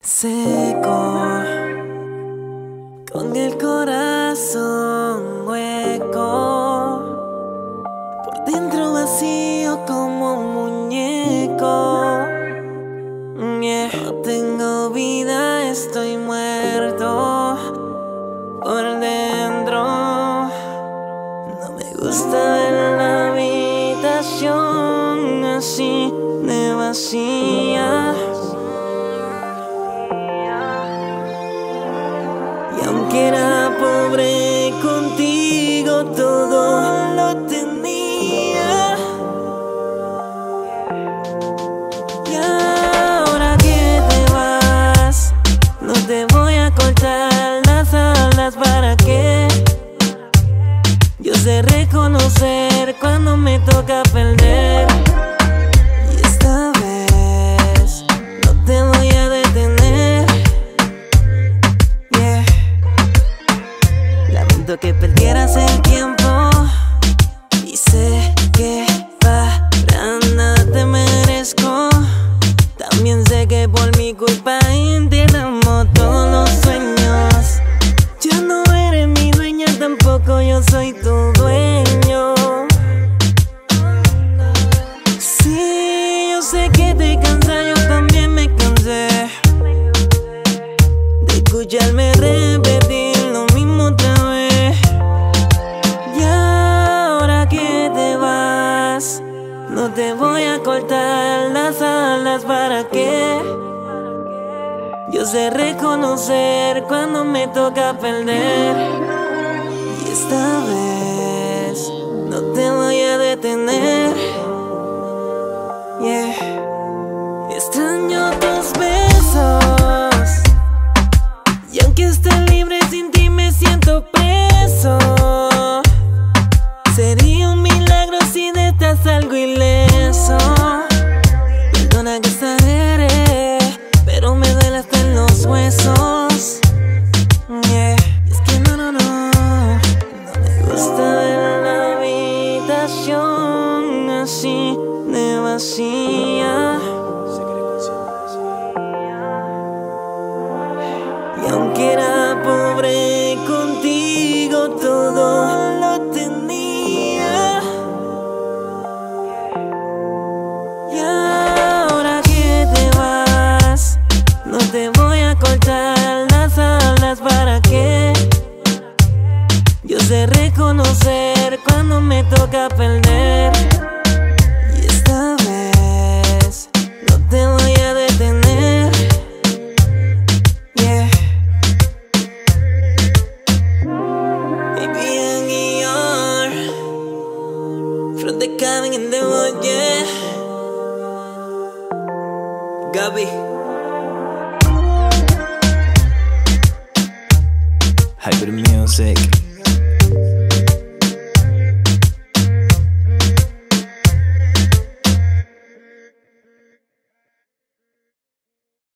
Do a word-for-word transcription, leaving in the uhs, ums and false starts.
Seco, con el corazón hueco, por dentro vacío como un muñeco. Yeah. No tengo vida, estoy muerto por dentro. No me gusta ver la habitación así de vacía. Y aunque era pobre, contigo todo lo tenía. Y ahora que te vas, no te voy a cortar las alas. ¿Para qué? Yo sé reconocer cuando me toca perder. Y esta vez no te voy a detener. Yeah. Lamento que perdieras el tiempo, y sé que para nada te merezco. También sé que por mi culpa enterramos todos los sueños. Ya no eres mi dueña, tampoco yo soy tu dueño. Sí, yo sé que te cansa, yo también me cansé de escucharme repetir lo mismo otra vez. Y ahora que te vas, no te voy a cortar las alas. ¿Para qué? Yo sé reconocer cuando me toca perder. Y esta vez no te voy a detener. Yeah. Extraño tus besos, y aunque esté libre sin ti me siento preso. Sería un milagro si de esta salgo ileso. Perdona que exagere, pero me duele hasta en los huesos. Yeah. Y es que no, no, no, no me gusta ver la habitación así de vacía. Y aunque era pobre, contigo todo lo tenía. Y ahora que te vas, no te voy a cortar las alas. ¿Para qué? Yo sé reconocer cuando me toca perder. Y esta vez no te voy a detener. Yeah. Baby, I'm here from the cabin in the wood, yeah. Gaby. Hyper Music.